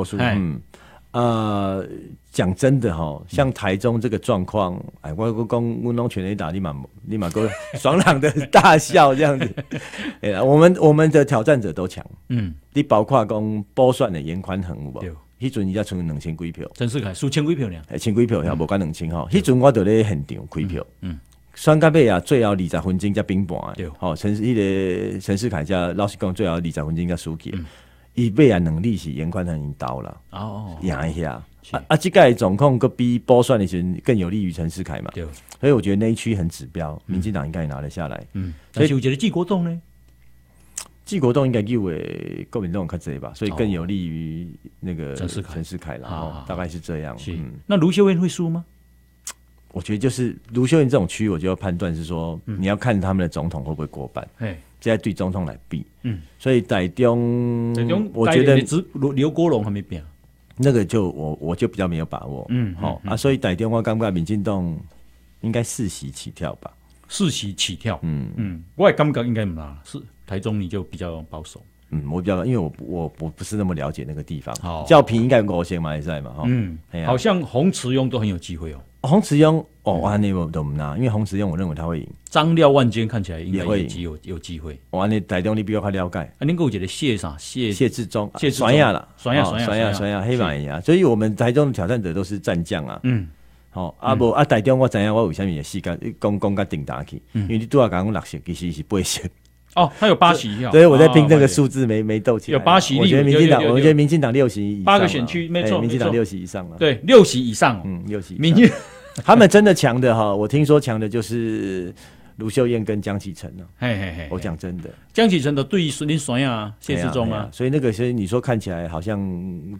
[SPEAKER 2] 讲真的像台中这个状况，我讲我拢全垒打，立马够爽朗的大笑这样子。我们的挑战者都强，你包括讲补选的严宽恒有无？迄阵伊才剩2000几票，
[SPEAKER 1] 陈世凯输1000几票呢，
[SPEAKER 2] 1000几票无关2000迄阵我就咧现场开票， 选到尾啊，最后20分钟才平盘。好，陈世凯加老实讲，最后20分钟才输去。伊尾啊能力是严宽恒已经到了，赢一下。这届总控个比补选的时候更有利于陈世凯嘛。所以我觉得那一区很指标，民进党应该也拿得下来。
[SPEAKER 1] 但是我觉得纪国栋呢？
[SPEAKER 2] 纪国栋应该有为国民党较济吧，所以更有利于那个陈世凯啦。大概是这样。
[SPEAKER 1] 那卢秀燕会输吗？
[SPEAKER 2] 我觉得就是卢秀燕这种区域，我就要判断是说，你要看他们的总统会不会过半，现在对总统来比。所以台中我觉得
[SPEAKER 1] 刘国龙还没变，
[SPEAKER 2] 那个就我就比较没有把握。所以台中我感觉民进党应该4席起跳吧。
[SPEAKER 1] 4席起跳，我也感觉应该不拿，是台中你就比较保守。
[SPEAKER 2] 我比较，因为我不是那么了解那个地方。较平应该5席嘛，在嘛，
[SPEAKER 1] 好像洪慈庸都很有机会哦。
[SPEAKER 2] 洪慈庸安尼我都不拿，因为洪慈庸我认为他会赢。
[SPEAKER 1] 张廖万坚看起来应该有机会。
[SPEAKER 2] 安尼台中你比较快了解。
[SPEAKER 1] 您跟我讲的谢志忠，
[SPEAKER 2] 酸亚啦，
[SPEAKER 1] 酸亚，
[SPEAKER 2] 黑马呀，所以我们台中的挑战者都是战将啊。台中我知影我为什么也四甲讲甲顶打去，因为你拄仔讲6席，其实是8席。
[SPEAKER 1] 他有8席，
[SPEAKER 2] 所以我在拼这个数字没斗起来。
[SPEAKER 1] 有8席，
[SPEAKER 2] 我觉得民进党6席以上，8
[SPEAKER 1] 个选区没错，
[SPEAKER 2] 民进党6席以上了。
[SPEAKER 1] 对，6席以上
[SPEAKER 2] ，6席以上。他们真的强的哈，我听说强的就是卢秀燕跟江启臣呢。我讲真的，
[SPEAKER 1] 江启臣的对林酸啊、谢志忠啊，
[SPEAKER 2] 所以那个所以你说看起来好像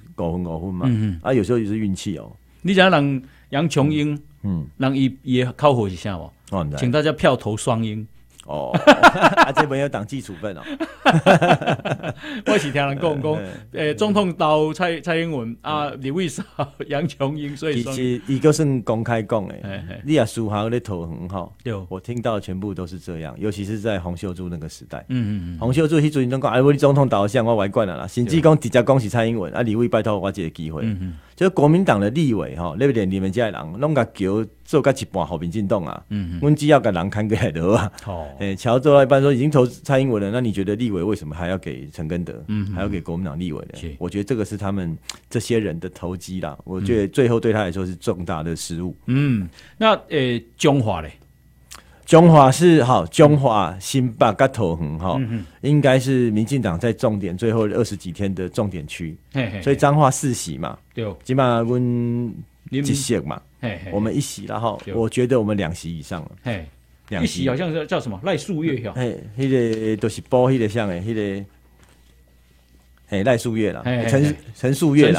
[SPEAKER 2] 5分嘛，有时候也是运气哦。
[SPEAKER 1] 你讲让杨琼英，让也靠火一下哦，请大家票投双英。
[SPEAKER 2] 这边有党纪处分哦。
[SPEAKER 1] 我是听人讲，总统到蔡英文李卫少、杨琼英，所以
[SPEAKER 2] 其实一个是公开讲的，你也输好咧投很好。我听到全部都是这样，尤其是在洪秀柱那个时代。洪秀柱迄阵拢讲，我你总统导向我外管啦，甚至讲直接讲是蔡英文，李卫拜托我一个机会。就是国民党的立委那边你们这些人拢甲桥做甲一半后民进党啊，阮只要甲人看过来就好啊。桥做到一半说已经投蔡英文了，那你觉得立委为什么还要给陈根德，还要给国民党立委呢？我觉得这个是他们这些人的投机啦。我觉得最后对他来说是重大的失误。
[SPEAKER 1] 那中华嘞？
[SPEAKER 2] 中华是好，中华新北甲桃园应该是民进党在重点最后20几天的重点区，所以彰化4席嘛，基本上阮1席嘛，我们1席啦哈，我觉得我们2席以上了
[SPEAKER 1] ，2席好像是叫什么赖素月哈，
[SPEAKER 2] 迄个都是播迄个像诶，迄个。赖素月啦，陈素月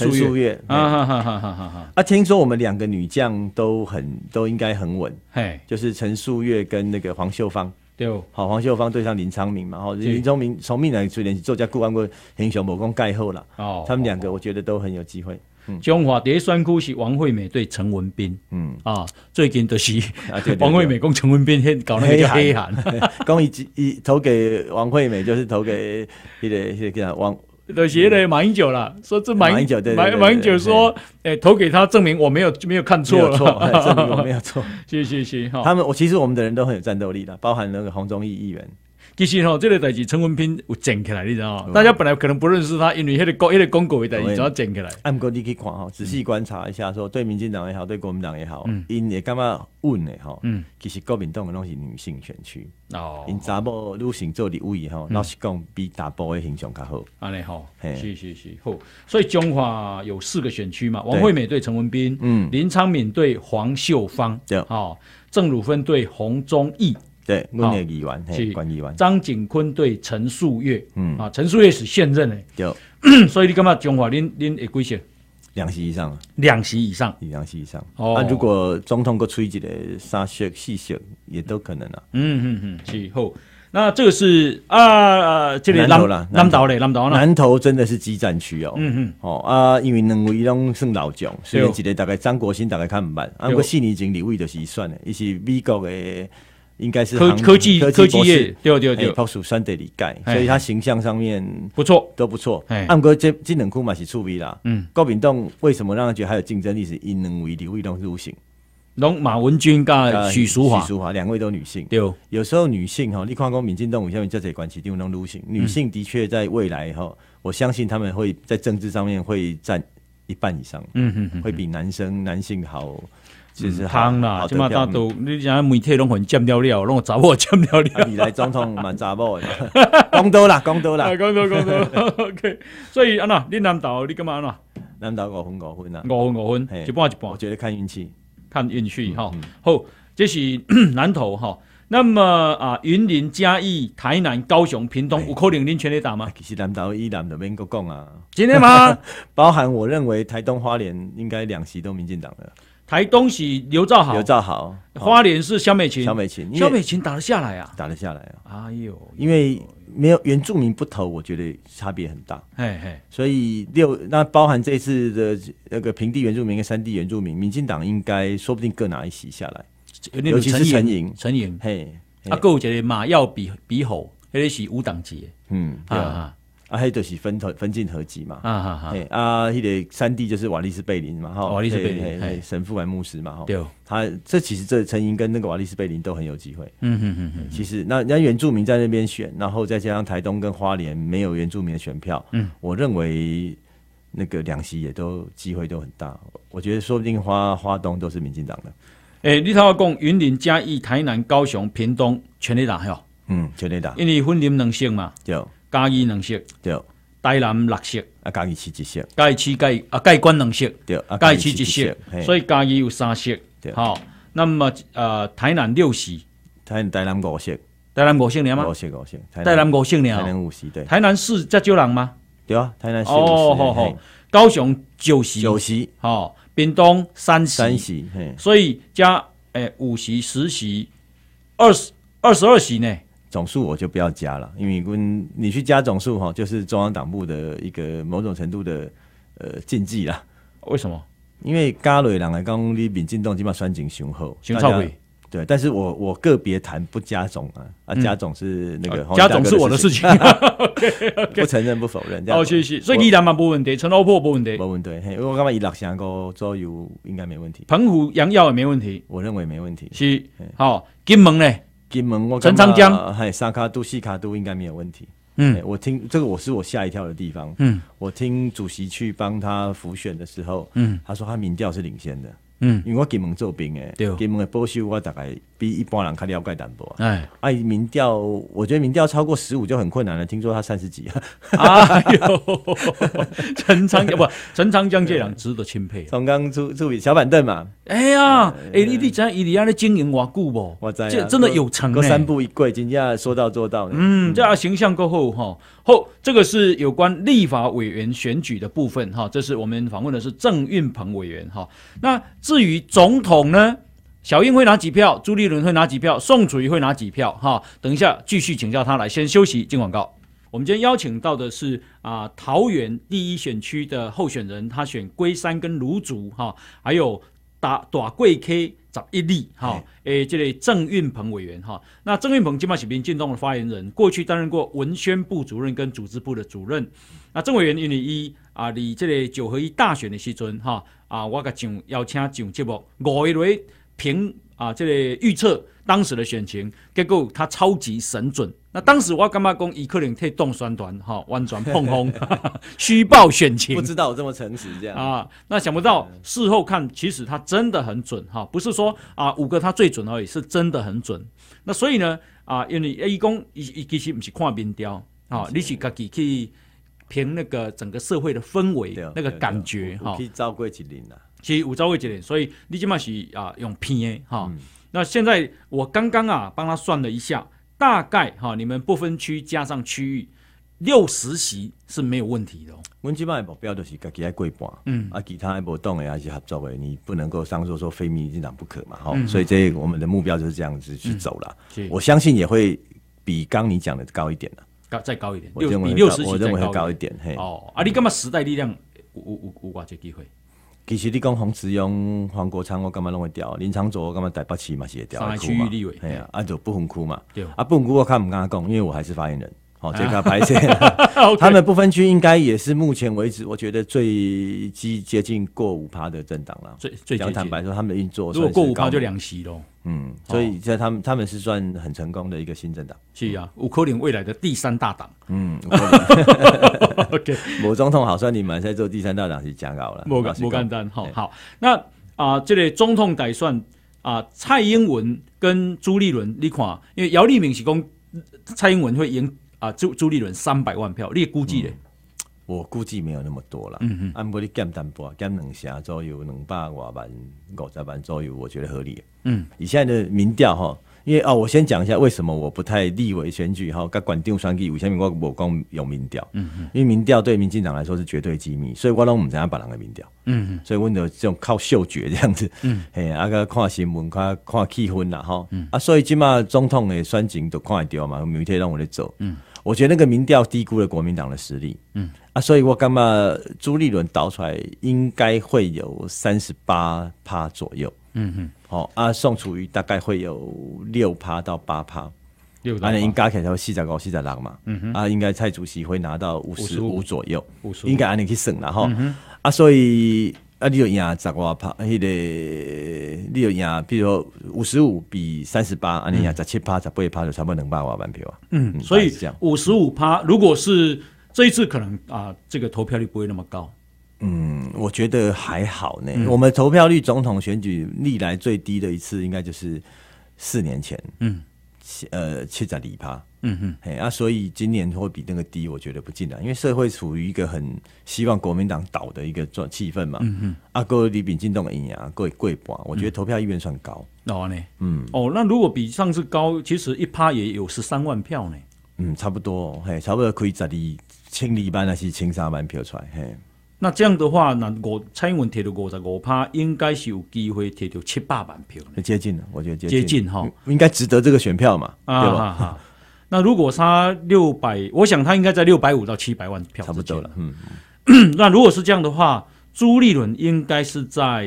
[SPEAKER 2] 听说我们2个女将都应该很稳，就是陈素月跟那个黄秀芳。黄秀芳对上林昌明嘛，林昌明从命来虽然是做家顾安过英雄武功盖后啦，他们2个我觉得都很有机会。
[SPEAKER 1] 中华第一选区是王惠美对陈文彬，最近就是王惠美跟陈文彬搞那个叫黑函，
[SPEAKER 2] 讲伊投给王惠美就是投给那个王。
[SPEAKER 1] 就是那个马英九啦，说这马英九说，投给他证明我没有看错了，
[SPEAKER 2] 证明我没有错，
[SPEAKER 1] 是
[SPEAKER 2] 他们其实我们的人都很有战斗力的，包含那个洪忠义议员。
[SPEAKER 1] 其实这个代志陈文彬有捡起来，你知道吗？大家本来可能不认识他，因为那个公告的代志怎么捡起来？
[SPEAKER 2] 过你去看仔细观察一下，说对民进党也好，对国民党也好，因也感觉稳的其实国民党的都是女性选区因查某女性做立委老实讲比大部的形象较好。
[SPEAKER 1] 安尼是好，所以中华有4个选区嘛，王惠美对陈文彬，林昌敏对黄秀芳，郑汝芬对洪忠义。
[SPEAKER 2] 对，阮的议员，管议员
[SPEAKER 1] 张景坤对陈素月，陈素月是现任的，
[SPEAKER 2] 对，
[SPEAKER 1] 所以你感觉中华恁会几席
[SPEAKER 2] ？2席以上
[SPEAKER 1] ，2席以上
[SPEAKER 2] ，2席以上。如果总统再吹一个3席、4席也都可能啊。
[SPEAKER 1] 是好。那这个是这里南
[SPEAKER 2] 投真的是激战区因为2位拢算老将，虽然一个大概张国兴大概看不捌，不过4年前立委就是算的，伊是美国的。应该是
[SPEAKER 1] 科技业，对，
[SPEAKER 2] 朴树选第2届，所以他形象上面
[SPEAKER 1] 不错，
[SPEAKER 2] 都不错。不过这2区嘛是趣味啦。国民党为什么让他觉得还有竞争力？是因2位立委都入性，
[SPEAKER 1] 拢马文君跟许淑华
[SPEAKER 2] 2位都女性。
[SPEAKER 1] 对，
[SPEAKER 2] 有时候女性你看讲民进党下面这些关系地方都入性，女性的确在未来我相信他们会在政治上面会占1半以上，会比男性好。 就是
[SPEAKER 1] 汤啦，即马大都你讲媒体拢很占了了，拢查某占了了。
[SPEAKER 2] 未来总统蛮查某的，讲多啦，讲多啦，
[SPEAKER 1] 讲多。OK， 所以安那，你南投你干嘛安那？
[SPEAKER 2] 南投5分5分啊
[SPEAKER 1] ，5分，一半一半。
[SPEAKER 2] 我觉得看运气，
[SPEAKER 1] 哈。好，这是南投哈。那么云林、嘉义、台南、高雄、屏东，有可能恁全力打吗？
[SPEAKER 2] 其实南投以南的免个讲啊，
[SPEAKER 1] 真的吗？
[SPEAKER 2] 包含我认为台东花莲应该2席都民进党的。
[SPEAKER 1] 台东是刘兆豪，花莲是萧美琴打得下来啊，
[SPEAKER 2] 哎呦，因为没有原住民不投，我觉得差别很大。所以那包含这次的那个平地原住民跟山地原住民，民进党应该说不定各拿1席下来。尤其是陈莹，
[SPEAKER 1] 嘿，还有一个马耀比吼，迄个是无党籍的，
[SPEAKER 2] 迄就是分进合集嘛，迄个山地就是瓦利斯贝林嘛，
[SPEAKER 1] 瓦利斯贝林
[SPEAKER 2] 神父还牧师嘛，
[SPEAKER 1] 对，
[SPEAKER 2] 其实这陈莹跟那个瓦利斯贝林都很有机会，其实那人家原住民在那边选，然后再加上台东跟花莲没有原住民的选票，我认为那个2席也都机会都很大，我觉得说不定花东都是民进党的。
[SPEAKER 1] 你头讲云林、嘉义、台南、高雄、屏东全力打吼，
[SPEAKER 2] 全力打，
[SPEAKER 1] 因为云林2席嘛，
[SPEAKER 2] 对，
[SPEAKER 1] 嘉义2席，
[SPEAKER 2] 对，
[SPEAKER 1] 台南6席，
[SPEAKER 2] 嘉义市1席，
[SPEAKER 1] 嘉义市嘉义县2席，
[SPEAKER 2] 对，
[SPEAKER 1] 嘉义市1席，所以嘉义有3席，好，那么台南6席，
[SPEAKER 2] 台南5席，
[SPEAKER 1] 台南5席了吗
[SPEAKER 2] ？5席，
[SPEAKER 1] 台南5席了，
[SPEAKER 2] 台南5席，对，
[SPEAKER 1] 台南市才少人吗？
[SPEAKER 2] 对啊，台南市5席，
[SPEAKER 1] 高雄9席，好。屏东3席，所以加5席、10席、22席呢。
[SPEAKER 2] 总数我就不要加了，因为你去加总数就是中央党部的一个某种程度的禁忌啦。
[SPEAKER 1] 为什么？
[SPEAKER 2] 因为加落人来讲，你民进党基本上选情雄厚，
[SPEAKER 1] 雄超贵。
[SPEAKER 2] 对，但是我个别谈不加总加总是那个
[SPEAKER 1] 加总是我的事情，
[SPEAKER 2] 不承认不否认。
[SPEAKER 1] 是，所以宜兰嘛没问题，陈欧破没问题，
[SPEAKER 2] 没问题。因为我感觉以6成5左右应该没问题。
[SPEAKER 1] 澎湖杨耀也没问题，
[SPEAKER 2] 我认为没问题。
[SPEAKER 1] 是，好，金门呢？
[SPEAKER 2] 金门我
[SPEAKER 1] 陈长江
[SPEAKER 2] 3卡都4卡都应该没有问题。我听这个我吓一跳的地方。我听主席去帮他辅选的时候，他说他民调是领先的。因为我金门做兵金门的保守我大概比一般人较了解淡薄民调，我觉得民调超过15就很困难了。听说他30几
[SPEAKER 1] 哎呦，陈长江这人值得钦佩。
[SPEAKER 2] 从刚出小板凳嘛，
[SPEAKER 1] 哎呀，你知道伊里安的经营偌久不？
[SPEAKER 2] 我知道，
[SPEAKER 1] 这真的有成
[SPEAKER 2] 3步1跪，真正说到做到。
[SPEAKER 1] 这形象够厚哈。后这个是有关立法委员选举的部分哈，这是我们访问的是郑运鹏委员哈。那至于总统呢，小英会拿几票，朱立伦会拿几票，宋楚瑜会拿几票哈？等一下继续请教他来，先休息进广告。我们今天邀请到的是桃园第1选区的候选人，他选龟山跟芦竹哈，还有大贵 K 11里哈，这个郑运鹏委员哈。那郑运鹏基本上是民进党的发言人，过去担任过文宣部主任跟组织部的主任。那郑委员因为离这个9合1大选的时阵哈我甲邀请上节目5个月评这个预测当时的选情，结果他超级神准。那当时我感觉讲，伊可能替动宣传完全碰轰，虚报选情。
[SPEAKER 2] 不知道我这么诚实这样
[SPEAKER 1] 那想不到事后看，其实他真的很准不是说5个他最准而已，是真的很准。那所以呢因为伊讲伊其实不是看民调你是自己去凭那个整个社会的氛围那个感觉
[SPEAKER 2] 可以照过一轮啦。
[SPEAKER 1] 其实有照过一轮，所以你基本上是用偏的那现在我刚刚帮他算了一下，大概你们不分区加上区域60席是没有问题的
[SPEAKER 2] 我们基本上的目标就是自己要过半，其他的不动的还是合作的，你不能够上诉说非民进党不可嘛所以这我们的目标就是这样子去走啦。我相信也会比刚你讲的高一点啦，
[SPEAKER 1] 再高一点，
[SPEAKER 2] 比
[SPEAKER 1] 60席
[SPEAKER 2] 我认为会高一点。
[SPEAKER 1] 你干嘛时代力量有多少机会？
[SPEAKER 2] 其实你讲洪慈庸、黄国昌，我感觉拢会调；林昶佐我感觉台北市嘛是会调的区嘛，就不分区嘛。不分区我看不敢讲，因为我还是发言人。这个拍摄，他们不分区应该也是目前为止我觉得最接近过5%的政党了。最坦白说，他们的运作
[SPEAKER 1] 如果过5%就2席咯。
[SPEAKER 2] 所以在他们是算很成功的一个新政党。
[SPEAKER 1] 是有可能未来的第3大党。
[SPEAKER 2] OK， 某总统好算你们在做第3大党是加高了，
[SPEAKER 1] 不简单好，那这个总统大选蔡英文跟朱立伦，你看，因为姚立明是讲蔡英文会赢朱立伦300万票，你估计咧？
[SPEAKER 2] 我估计没有那么多啦。按不你减淡薄，减2成左右，200多万、50万左右，我觉得合理。以现在的民调哈，因为我先讲一下为什么我不太立委选举哈，跟管定选举为什么我不讲用民调？因为民调对民进党来说是绝对机密，所以我都不知道别人的民调。所以我就这种靠嗅觉这样子。个看新闻、看气氛啦哈。所以今嘛总统的选情都看得到嘛，媒体让我在做。我觉得那个民调低估了国民党的实力。所以我感觉朱立伦导出来应该会有38%左右。宋楚瑜大概会有6%到8%。应该起来45、46嘛。应该蔡主席会拿到55左右，应该按你去算啦哈。所以你就赢10多%，那个你就赢，比如说55比38，你赢17%、18%就差不多200多万票啊。
[SPEAKER 1] 所以55%，如果是这一次可能这个投票率不会那么高。
[SPEAKER 2] 我觉得还好呢。我们投票率总统选举历来最低的一次，应该就是4年前，72%。所以今年会比那个低，我觉得不尽然，因为社会处于一个很希望国民党倒的一个气氛嘛。各离民进党的赢啊，各过半，我觉得投票意愿算高。
[SPEAKER 1] 那如果比上次高，其实1%也有13万票呢。
[SPEAKER 2] 差不多，差不多可以1200万还是1300万票出来。
[SPEAKER 1] 那这样的话，蔡英文摕到55%，应该是有机会摕到700万票。
[SPEAKER 2] 接近了，我觉得
[SPEAKER 1] 接近哈，
[SPEAKER 2] 应该值得这个选票嘛，对吧？
[SPEAKER 1] 那如果他600，我想他应该在650到700万票之间，
[SPEAKER 2] 差不多了。
[SPEAKER 1] 那如果是这样的话，朱立伦应该是在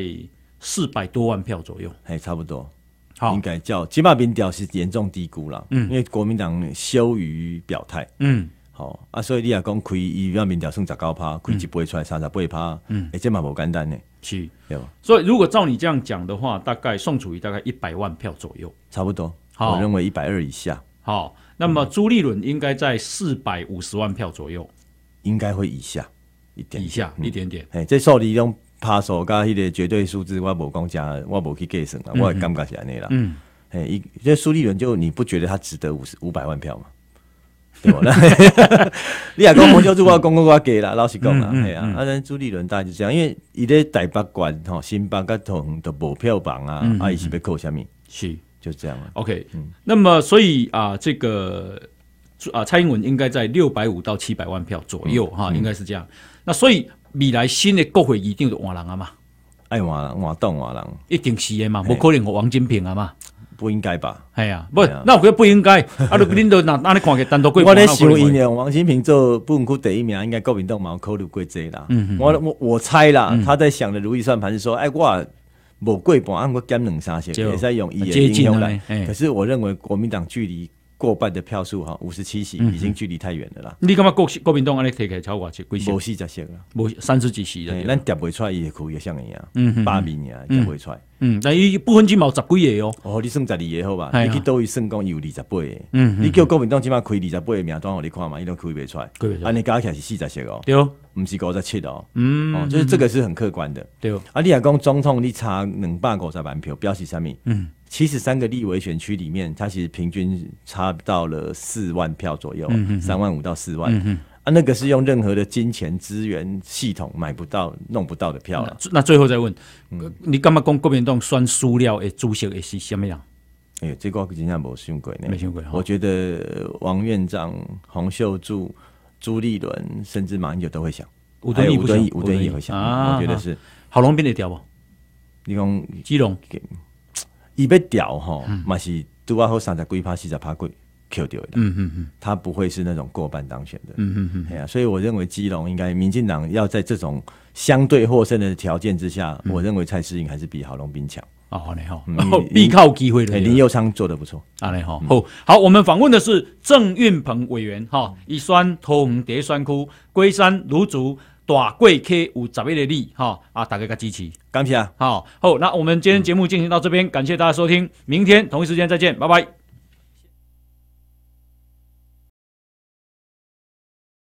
[SPEAKER 1] 400多万票左右，
[SPEAKER 2] 差不多。应该起码民调是严重低估了，因为国民党羞于表态。所以你也讲开伊要民调算19%，开一倍出来38%，这嘛无简单呢。
[SPEAKER 1] 是，所以如果照你这样讲的话，大概宋楚瑜大概100万票左右，
[SPEAKER 2] 差不多。我认为120以下。
[SPEAKER 1] 好，那么朱立伦应该在450万票左右，
[SPEAKER 2] 应该会以下一点，
[SPEAKER 1] 一点点。
[SPEAKER 2] 这数字用趴数加迄个绝对数字，我无讲加，我无去计算啦，我的感觉是安尼啦。这朱立伦就你不觉得他值得500万票吗？对吧？你也讲洪秀柱，我讲我给啦，老实讲啦，但朱立伦大概就这样，因为伊在台北县、新北甲桃园都无票房啊，伊是要靠什么？
[SPEAKER 1] 是
[SPEAKER 2] 就这样了。
[SPEAKER 1] OK，那么所以这个蔡英文应该在650到700万票左右哈，应该是这样。那所以未来新的国会议长就换人啊嘛，
[SPEAKER 2] 爱换党换人，
[SPEAKER 1] 一定是的嘛，不可能王金平啊嘛。
[SPEAKER 2] 不应该吧？
[SPEAKER 1] 不，那我觉得不应该。恁都那你看起单独过，
[SPEAKER 2] 我咧想因为王金平做不分区第一名，应该国民党嘛有考虑过这啦。我猜啦，他在想的如意算盘是说，我无过半，我减2、3席，也在用伊的影响来。可是我认为国民党距离过半的票数57席已经距离太远了啦。
[SPEAKER 1] 你感觉国民党安尼摕起来超过几席？
[SPEAKER 2] 无40席啦，
[SPEAKER 1] 无30几席了。
[SPEAKER 2] 咱调不出来，伊的区也像一样，8名呀调不出来。
[SPEAKER 1] 但伊不分区嘛有10几个
[SPEAKER 2] 哦。你算12个好吧？你去倒位算讲有28个。你叫国民党即马开28个名单，互你看嘛，伊都开袂出来。安尼加起来是40席哦。
[SPEAKER 1] 对，
[SPEAKER 2] 不是57哦。就是这个是很客观的。
[SPEAKER 1] 对。
[SPEAKER 2] 你也讲总统你差250万票，表示什么？73个立委选区里面，它其实平均差到了4万票左右，3万5到4万。那个是用任何的金钱资源系统买不到、弄不到的票了。
[SPEAKER 1] 那最后再问，你干嘛讲国民党选输了的主席会是什么样？
[SPEAKER 2] 这个真正没想过呢。
[SPEAKER 1] 没想过。
[SPEAKER 2] 我觉得王院长、洪秀柱、朱立伦，甚至马英九都会想。吴敦义也会想。我觉得是。
[SPEAKER 1] 郝龙斌会调不？
[SPEAKER 2] 你讲
[SPEAKER 1] 基隆，
[SPEAKER 2] 伊要调吼，嘛是拄啊好30几%、40%过。Q 掉的，他不会是那种过半当选的，所以我认为基隆应该民进党要在这种相对获胜的条件之下，我认为蔡适应还是比郝龙斌强。
[SPEAKER 1] 必靠机会的。
[SPEAKER 2] 林右昌做得不错。
[SPEAKER 1] 好，我们访问的是郑运鹏委员，伊选桃园第一选区龟山、芦竹、大贵 K 有11个里，大家支持，
[SPEAKER 2] 感谢。
[SPEAKER 1] 好，那我们今天节目进行到这边，感谢大家收听，明天同一时间再见，拜拜。